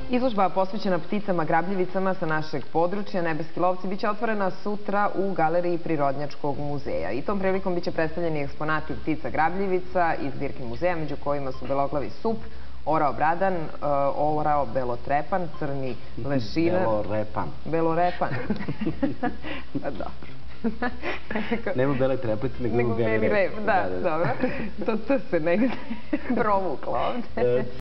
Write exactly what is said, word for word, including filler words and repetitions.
Izložba posvećena pticama grabljivicama sa našeg područja Nebeski lovci biće otvorena sutra u Galeriji Prirodnjačkog muzeja. I tom prilikom biće predstavljeni eksponati ptica grabljivica iz zbirke muzeja, među kojima su beloglavi sup, orao bradan, orao belotrepan, crni lešina... Belorepan. Belorepan. Dobro. Nema bele trepavice, nego beli rep. Da, dobro. To se negde provuklo ovde.